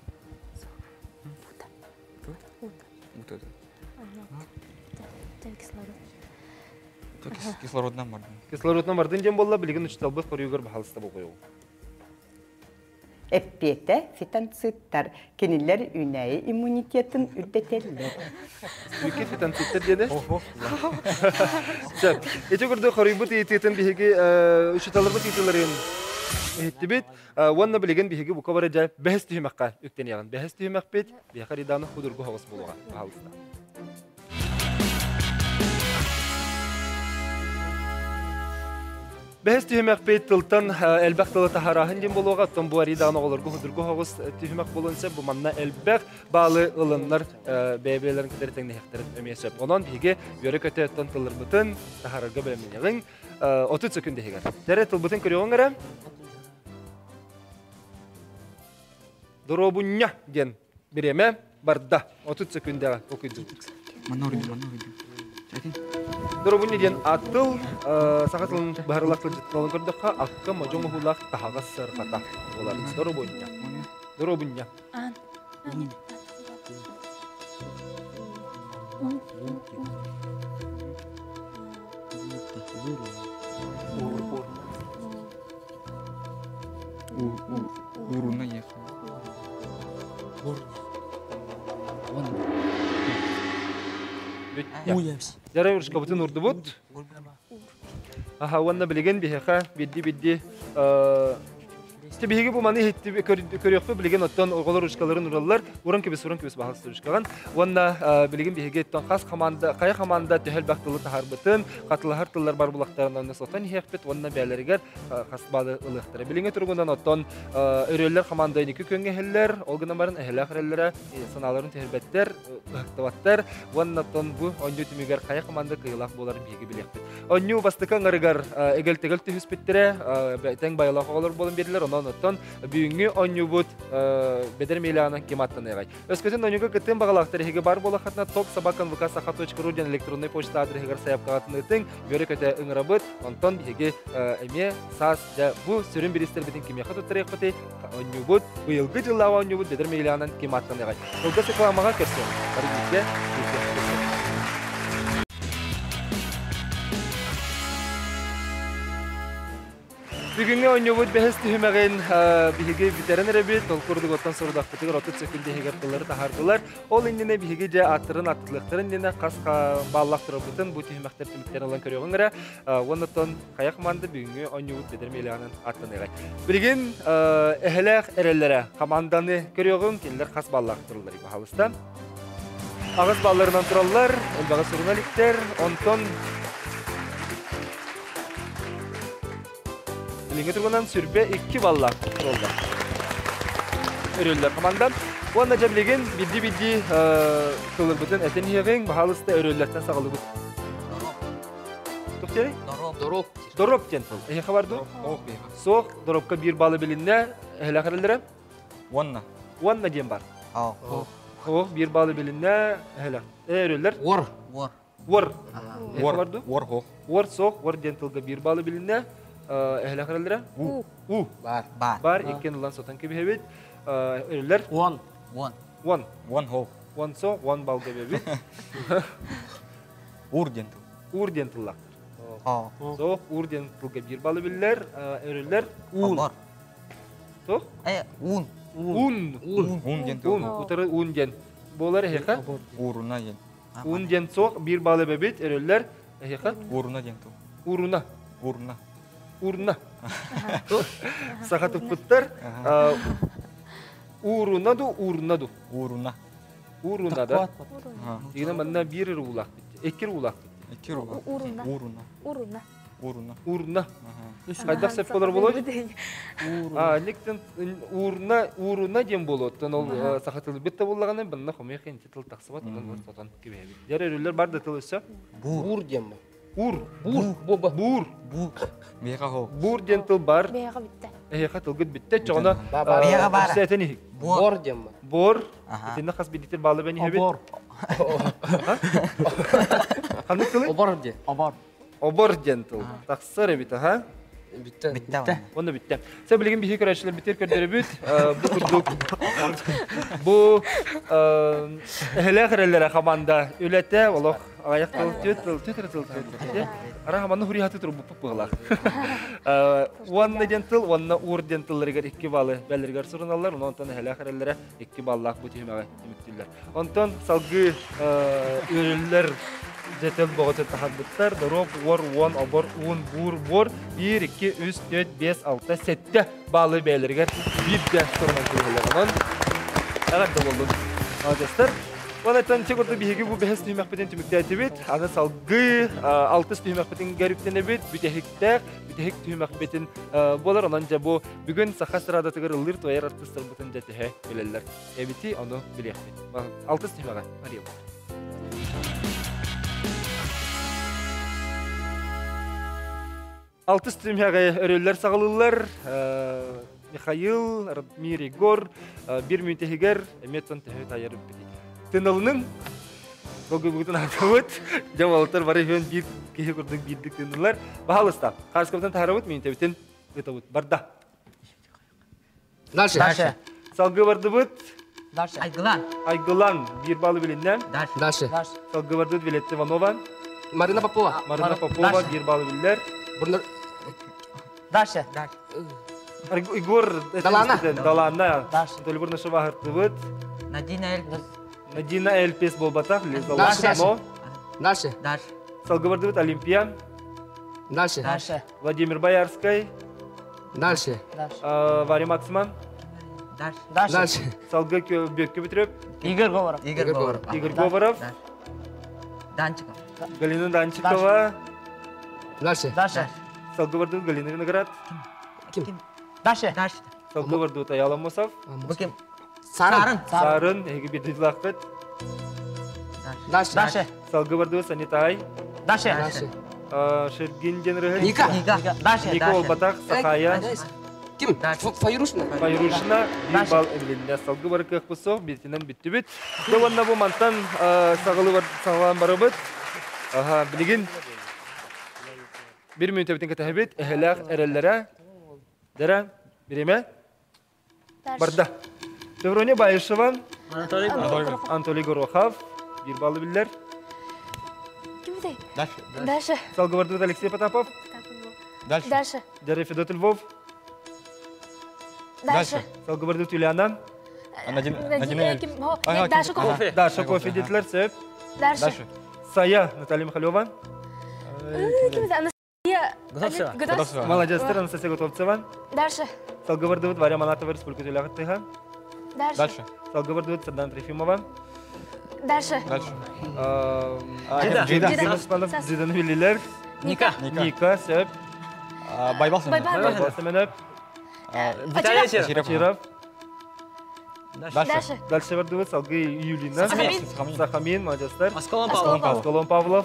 Кислороднан бардың. Кислороднан бардың дем болла, білген үчтал бұд құрыйығыр бағалысты бұл қойығы. Эппете фитонциттар кенилер үнәйі иммунитетін үрдетелер. Бүкет фитонциттар деді? Сөп, ете көрді құрыйбыт ететін бігеге үчталырбыт етілерін ехетті бет, онына білеген бігеге бұқа бары жай бәхіс түйімаққа өктен яғын. Бәхіс түйімақ бет, бейқар еданы құдырғы хоғыс болуға бағалысты. Бәхіс түйімәк бейт тылтан әлбәқ тылы тахарахын ден болуға, оттан бұ ариданы олырғы құдырғы хоғыс түйімәк болуынса, бұ манна әлбәқ балы ылынлар бәйбелерін кідерітен нехтерін өмесіп. Онан бейге бөрі көте өттен тылыр бұтын тахарарға бөліменеғін 30 секунде хегер. Дәрі тыл бұтын көріғын ғара? Дұробуня ген біреме барда 30 секундеға оқиды. Дұрыбыны ден аттыл, сақатылын бағарылақтыл жетталын көрдіққа аққа мажоңы хулақ тағаға сырқата оларын. Дұрыбыня. Урунна ехал. Жарай ұрышқа бұтын ұрды бұд. Аха, онына білеген бейхеқа, бедді. Бейхеге бұл маны көріқпі білеген оттан оғалар ұрышқаларын ұралылар, ұрын кебес бағалысты ұрышқаған. Онына білеген бейхеге оттан қай қаманда төхел бақтылы тахар бұтын, қатылығар тыллар бар бұлақтарынан оттан ехпет, онына бәлерігер қасбалы ұлықтыры. Білеген тұрғынан оттан өрелер қамандайын екі көнге хеллер, олғынан барын әхелі ақырелері, саналарын төхелбеттер, ұқтываттар, онына оттан бұл оню түмегер қай қаманда қиылақ боларын бейге білекпет. Оню бастықан ғарығар әгел-тегел түйіспеттері, тәң байлақ олар болын берілер, оттан бүйінгі оню бұд бедер мейліғана кематтан әғай. Өскөтін онюға күттен бағалақтар еге бар болақатына top@vk.ru ден электронный почта адресігер саяп қағатын өттің, бөрі көті ұңыра бұд, онтан еге әме, сас, бұ сүрін берістер бетін кемеқы тұттыр еқпеті, оню бұд, бұйылғы жыллауа оню бұд бедер мейліғанан кематтан әғай. Олға сықламаға көрсен. Бүгүнгө ойнобут бэхэс түһүмэгин биһиги битерен эребит, ол курдук оттан сурудакпытыгар отут секунде хегертылары тахардылар. Ол индине биһиги же аттырын аттылыктарын индине каска бааллактырыбытын бу түһүмэктер түмүктер алан көрөгөңөрө. Оннотон кая команда бүгүнгө ойнобут бедермелянын аттыныгай. Билген эхелек эреллере команданы көрөгөң келлер кас бааллактырылар баалыста. Агыс балларынан тураллар, элбага журналисттер, онтон Билинге турганан сүрбе 2 балла тураллар. Өрөллөр командан. Онда жаблеген бидди кылыр бүтүн этен хеген баалыста өрөллөрдөн сагалыбыт. Токтери? Дороп тентл. Хабарду? Сок, доропка 1 балл билинне, эхелакерлер. Онна дем бар. О, 1 балл билинне, эхелак. Өрөллөр. Вор. Вор сок, вор дентлга 1 балл билинне. Эхлакерлер? Бар. Экен улан сотан кебебит. Өрөллөр? One сок, 1 балл кебебит. Урдентыллактыр. Сок, урдентылга 1 балл билер. Өрөллөр? Сок? Утары ден. Болар эхека? Ден сок, 1 балл бебит. Өрөллөр? Эхека? Урна. Сахатып кыттар. Урунада. Урунада. Дигене мында 1 улак бит. 2 улак бит. Урна. Кайдак сеп болор болот? Нектен урна дем болот. Ол сахатылып бетте боллагандан бында хомекен титул таксыбат, ондан сотан кебеби. Жарерлер бар да тылыша. Бур дем. Бур дентл бар. Бега битте. Эха тылгыт битте. Чона Бега бар. Сетени. Бор дем. Бор. Тинде хас бидитер балы бени хебет. Ханны тылы? Обор дентл. Таксыр бите, ха? Битте. Онда битте. Сен билген бихи көрәчләр битер көрдөрөбүт. Бу курдук. Бу эхләхрелләр команда үләтә, олох аяктыл төтөр. Ара команда хури хаты турып пыгылак. One dental, one ur dentalларга 2 баллы бәлергә сорыналар. Онтан эхләхрелләр 2 баллак бу тимәгә тимиктиләр. Онтан салгы үләлләр Жетел боғыты тахаддыттар, дороп, вор, вон, обор, ун, бур, бор, 1, 2, 3, 4, 5, 6, 7 балы бәйлергер, бидді тұрман көргілерінен. Әғарда болдың. Ağaçlar. Ona tanıcı kurdu bir hegi bu behas tüymek beden tümükte etibit. Ana salgı altı tüymek beden garipten ebit. Bütehik tüymek beden bolar onanca bu bugün saha sırada tıgır ılır toyar artistler beten cetehe bileller. Ebiti onu bilekti. Altı tüymek. Hadi Altı tüymeğe örüller sağlılar. Mikhail, Radmir, Igor, bir müntehiger, emetten tehit ayarıp bitik. Tınalının, bugün akıvıt, cevaplar var ya bir kişi kurduk bildik tınallar. Bahalısta, karşı kaptan taharavut müntehitin bitavut. Barda. Дальше. Salgı vardı bud. Aygılan. Aygılan, bir balı bilinden. Дальше. Salgı vardı Vilette Vanovan. Marina Popova. Marina Popova, bir balı bilirler. Bunlar... Дальше. Igor, Dalana. Dalana. Tolibur naşı vahartı bud. Nadina Elpes Bolbatak, Lizalano. Дальше. Salgı vardı bud Olimpiyan. Дальше. Vladimir Bayarskay. Дальше. Vary Maksman. Дальше. Salgı Bökkü bitirip. Игорь Говоров. Igor Govorov. Данчиков. Galina Danchikova. Дальше. Salgı vardı Galina Vinograd. Kim? Дальше. Salgı vardı Ayala Mosov. Bu kim? Sarın. Hegi bir dilakvet. Дальше. Salgı vardı Sanitay. Дальше. Şergin General. Ника. Nika Olbatak. Sakaya. Kim? Файрушна. Fayuruşuna bir bal evliliğinde salgı var kıhpısı. Bitinden bitti bit. Doğanla bu mantan sağılan barı bit. Bilgin. Bir minüte bitin katahibit. Ehelak erellere. Dere. Birime. Barda. Tevroni Bayışıvan. Anatoly Gorokov. Bir balı biller. Дальше. Salgı vardı Alexey Patapov. Дальше. Дарья Федот Львов. Дальше. Салгабардут Юлиана. Даша Кофе. Даша Кофе Дитлер Цеп. Дальше. Сая Наталья Михалева. Анастасия. Молодец, Анастасия Готовцева. Дальше. Салгабардут Варя Манатова Республика Тюлягатыха. Дальше. Салгабардут Сардан Трифимова. Дальше. Зидан Виллилер. Ника. Ника Сеп. Байбал Семенов. Виталий Чиров. Дальше. Дальше бардывыт Салгы Юлина. Сахамин, молодецтер. Асколон Павлов. Асколон Павлов.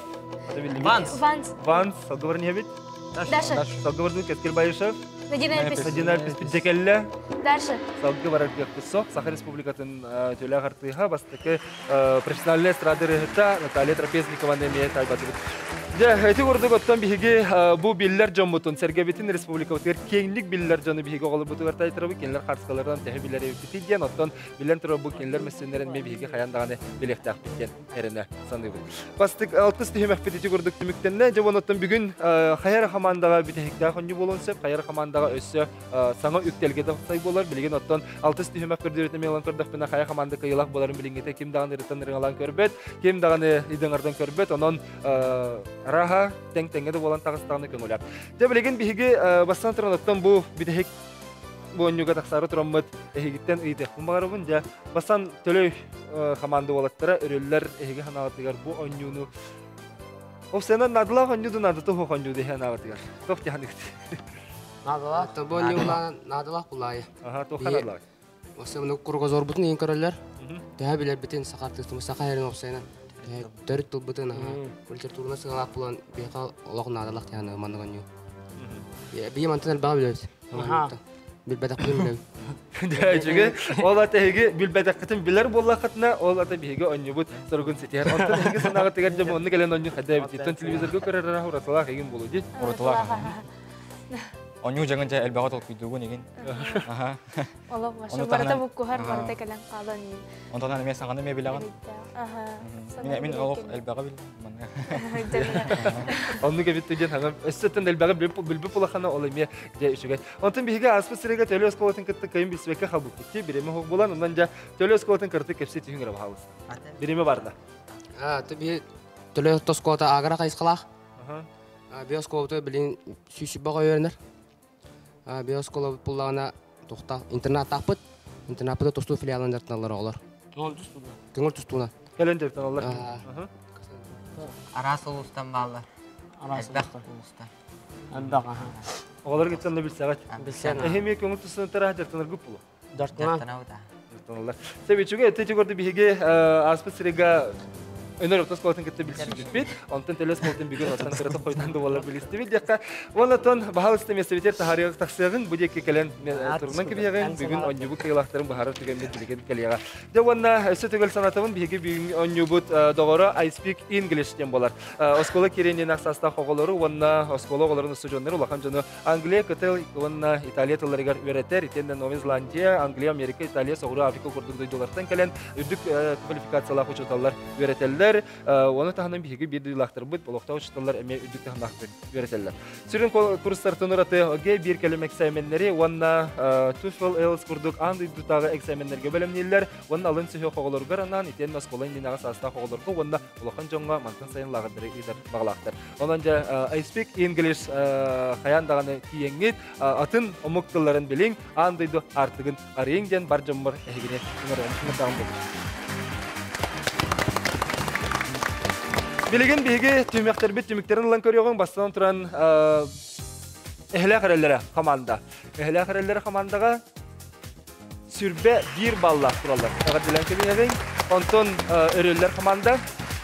Ванс. Салгыбар Небит. Дальше. Салгыбардывыт Кеткер Байышев. Надина Эльпис. Надина Эльпис Питдекелле. Дальше. Салгыбар Аркиякпысо. Саха Республикатын Тюля Хартыха. Бастыки профессиональный эстрадыры Наталья Трапезникова немеет айбатыбыт. Эти города готтан биһиги бу биллер жоммутун Сергебитин Республика бутер кеңлик биллер жону биһиги голы бутугар тайтырыбы кенлер харскалардан тэһи биллер эвитиден оттон биллер туру бу кенлер мессенерен ме биһиги хаяндаганы билектак биткен эрене саныбы. Бастык 60 түймәк бити гордук түмүктенне жобон оттон бүгүн хаяр хамандага битехикта хонju болонсеп хаяр хамандага өссө саңа үктелге сай болар билген оттон 60 түймәк көрдүрөтө мелан көрдөх бина хаяр хаманда кыйлак боларын билингете ким даганы рытан рыңалан көрбөт ким даганы идеңардан көрбөт онон Раха тең-теңге болан тагыстаганы көңүлөр. Же билеген биһиги бастан турган бу битехик бу онюга таксары тураммыт эхигиттен ыйдык. Бумарыбын же бастан төлөй команда болаттыра өрөллөр эхиги ханалатыгар бу онюну. Осенен надла онюду надты хо онюду ханалатыгар. Топ тянык. Надала, то бу онюла надала кулай. Ага, то ханалар. Осенен кургозор бутун ен көрөллөр. Дэ билер битен сакартыстым сакайрын оксайна. Төрт тулбутын өлтер турына сыгалак булан бейка олоғын адалақ тияны мандыған ю. Бейі мантынар баға білөбіз. Білбәдәк білем білөбіз. Жүгі, ол ата хеге білбәдәк қытын білер болла қытына, ол ата бейге оню бұд сұрғын сетер. Онтан хеге санаға тегер жамы онны кәлен оню қадда бітті. Тон телевизорға көрер ұратылақ еген болу дейд. Ұратылақ. Оню жаңын жай әлбәға толып үйдігін еген. Олап ғашы, барата бұққығар, барата кәлен қалан ен. Онтан әне мен саңғаны мен білаған. Мен олық әлбәға білмін. Онны кәбетті ден хаңам. Өссеттен әлбәға білбі бұлақана ол еме жай үшіге. Онтан бейге аспы сірегі төлі өсколатын күтті кайын білсібекке қалбық кетті. Біреме хоқ болан, ондан жа төлі өсколатын күрті кәпсі түйін ғырап қалыз. Біреме барда. Төлі өсколата ағыра қайысқалақ. Биосколаты білін сүйсіп баға өрінер. Биоскола бұллағына интернат тақпыт. Интернатпыда тосту филиалын дәртіналар оғылар. Көңіл тұстуына. Кәлен дәртін алар. Арас ұлыстан балар. Әлбәқ ұлыстан. Әлбәқ, Оғалар кетсен де білсәғат. Білсән. Әхеме көңіл тұстын тәрі дәртінар көп болу. Дәртінау да. Себечуге әтті көрді бігі аспы сірегі өнер оптас қолатын кетті білсіз бит. Онтан төлес қолатын бүгін отан қыраты қойданды олар білісті бит. Деққа онатон бағал істеме себетер тахарияғы тақсығын бұдек кекелен тұрынан кебеғын бүгін онюбы қиылақтарын бағары түгенде білген келеға. Де онна өсі түгел санатымын бігі бүгін онюбыт доғыры I speak English ден болар. Оскола керенен ақсаста қоғылары, онна оскола оғыларын ұсы жонлары, олақан жоны Англия, Кытыл, онна Италия тыларығар өретер, итенден Новая Зеландия, Англия, Америка, Италия, Соғыры, Африка көрдіңді жолардан келен үрдік квалификациялақ ұчыталар өретелдер. Оны тахынан биһиги бир дилактар бут, болохта учталар эме үдүк тахнактыр өретеллер. Сүрүн курстар тонураты оге бир келем экзаменнери, онна TOEFL, IELTS курдук анды дутагы экзаменнерге белемнелер, онна алын сөхө коголор гаранан итен осколын динага саста коголорго онна улахан жоңга мантан сайын лагыдыр идер баглактар. Онан жа I speak English хаяндаганы киеңит атын омуктыларын билин, анды ду артыгын арыйын бар жоммор эхигине тыңырдан Билеген биһиги түмәктер бит түмәктерин лан көрөгөн бастан туран эхле хәрәлләре команда. Эхле хәрәлләре командага сүрбе бир балла туралар. Тагы дилән кебегән онтон өрөлләр команда.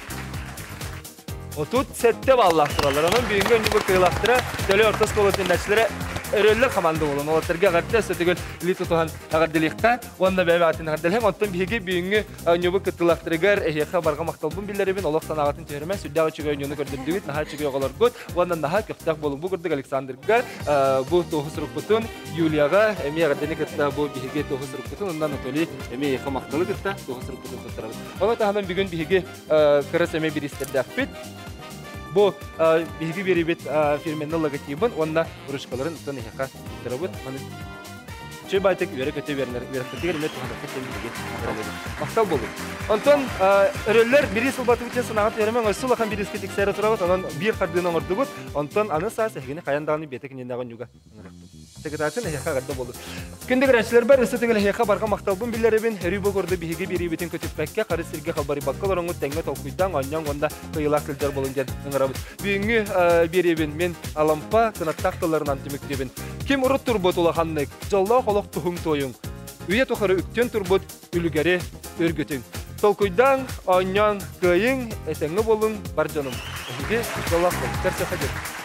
Отут сетте балла туралар. Анан бүгүнгө бу кыйлактыра төлө орта школа тендәчләре өрөлләр команда булган. Оларга гәртә сөтөгөл литотуган тагырдылыкка, онда бәбәтен гәрдәләм, онтон биһиги бүгүнгө нюбы кыттылактырыгар эхеха барга макталбын билләребен олак санагатын терме сүддәгә чыгы нюны көрдүк, наха чыгы огалар гот, ондан наха кыттак болу бу күрдүк Александрга, бу тохусрук бутун Юлияга, эме гәрдәне кытта бу биһиги тохусрук бутун, ондан Анатолий эме эха макталы кытта тохусрук бутун кыттырабыз. Аны тагын бүгүн биһиги кырыс эме биристердәк бит. Бу биги берибет фирменный логотипын, онна ручкаларын тон яка дөрөбөт. Чөй байтык үере көтө бернер, верхтегер мет ханга мактал болду. Антон өрөллөр бири сылбаты үтен санагат беремен ойсул ахан бириске тексере турабыз, анан бир кардынан ордугут, Антон аны саас эгени каяндаганы бетекинен даган юга. Секретарсын яка гадда болду. Күндүк рәчләр бар, өстөгел яка барга макталбын билеребин, рибо горды биги берибетин көтүпкәккә кары сирге хабары баккалар оңгы тәңгә толкуйдан аннан гонда кыйла кылдар болунган ыңырабыз. Бүгүнгү беребин мен алампа кынаттактыларынан тимектебин. Ким урут турбот улаханнык, жалла холок тухум тоюң. Үйе тохары үктен турбот үлгәре өргөтүң. Толкуйдан аннан кыйың этеңе болуң бар жаным. Эге жалла кылдар сәхәдер.